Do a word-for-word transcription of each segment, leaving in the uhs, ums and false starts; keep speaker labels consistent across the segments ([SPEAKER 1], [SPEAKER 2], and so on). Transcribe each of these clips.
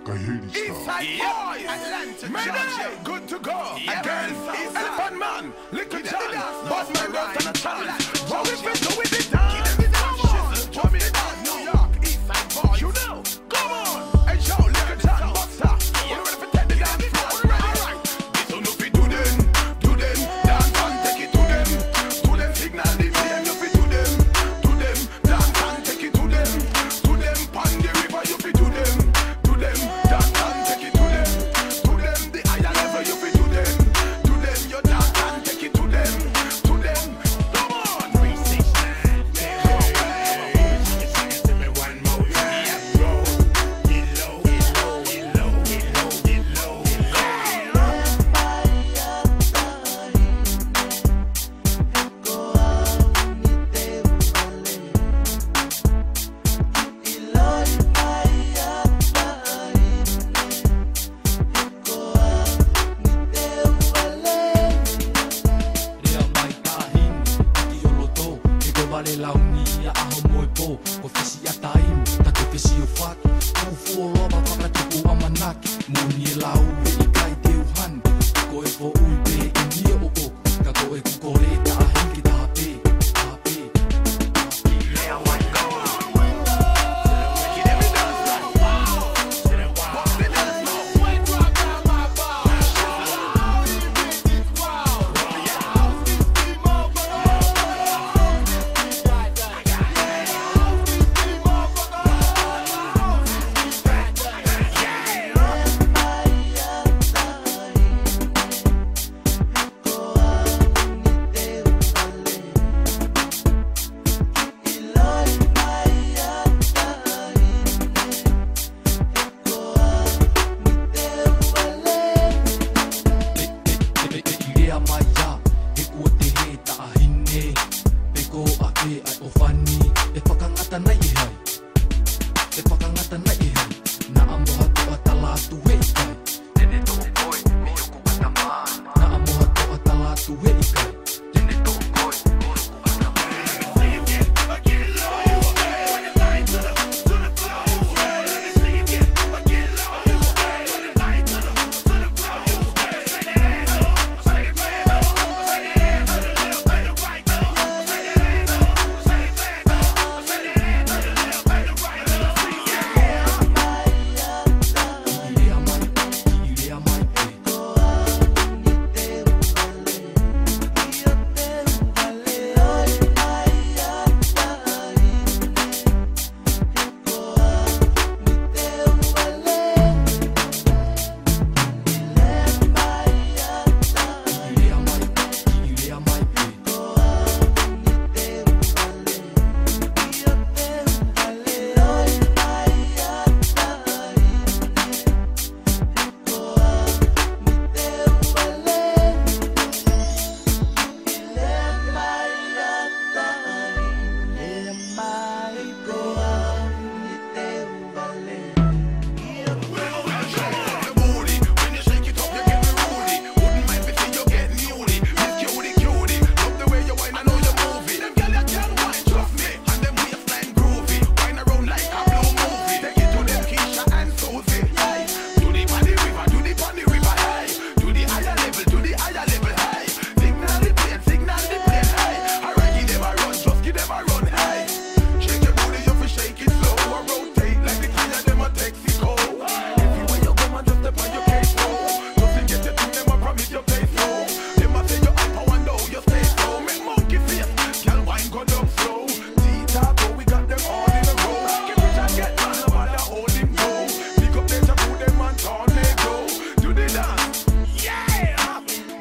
[SPEAKER 1] Eastside boys, Atlanta, Georgia, good to go. Again, Elephant Man, Little John, Boss Man, Rock on a chance. What we fit do with it, dance? What we done, New York, Eastside boys. You know, come on. Hey, Joe, Little John, Buster. You ready for take the dance floor? We ready? Alright. This one no fit do them, do them. Dance and take it to them. To them signal the plane, you fit do them. To them, dance and take it to them. To them, pan the river, you fit do them. To them, dance and take it to them. To them, the higher level, you fit do them. To them, you dance and take it to them. To them, come on. three six nine, give me one more time. Roll, get low, get low, get low, get low, get low, get low.
[SPEAKER 2] Lea mai Taahine, aki o loto, e ko wale launi ia aho moe po, ko fesi a taim, tato fesi o whaki, ko fu o roba whaka tuku a manaki, moni e lau e i kai te uhan, ko e fo ui pe e nia o o, ka ko e kukore Taahine ki tahape, tahape.
[SPEAKER 1] Lea mai go on. Get every dance now. Wow. Sit and wow. What's the dance now? When drop down my bar. Wow. You think it's wow. Yeah. Fifty more for the
[SPEAKER 2] Lea mai ia, e kua te he Taahine, pe ko ake ai o whani, e whakangata nei e hai, e whakangata nei e hai, na amoha toa talatu he i kai, tene tō koi, mi oku ata mai, na amoha toa talatu he i kai, tene tō koi, mi oku ata mai.
[SPEAKER 1] see you get, get low. When you line to the, to the flow. Let me see you get, get low. When you line to the, to the flow. Say that ass up, say it fast up, say that ass to the left and the right up. Say that ass up, say it fast up, say that ass to the left and the right up. See you get.
[SPEAKER 2] Lea mai, lea mai, e. Lea mai, lea mai, e.
[SPEAKER 1] The booty, when you shake it up, you get me rudy. Wouldn't mind if you get newly. Miss cutie, cutie, love the way you whine, I know you move it. Them gyal you can whine, trust me, and them waistline groovy. Whine around like a blue movie. Take it to them Keisha and Susie. Hey, to the body river, to the body river. Hey, to the higher level, to the higher level. Hey, signal the plane, signal the plane. Hey, alright, give them a run, just give them a run. Hey, shake your booty, you fi shake it slow. Or rotate like the tire them a Texaco. Everywhere you go, man, just step on your case flow. Just to get your thing, them a promise you pay slow. Them a say you hyper one now, you stay slow. Make monkey face, girl wine go down slow. T-Taco, we got them all in a row. Get rich and get man, no matter how them go. Pick up their chapu, them and tornado. Do the dance, yeah.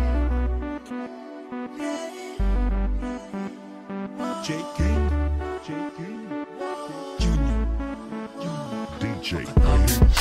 [SPEAKER 3] J King, J King,
[SPEAKER 2] Junior,
[SPEAKER 3] D J.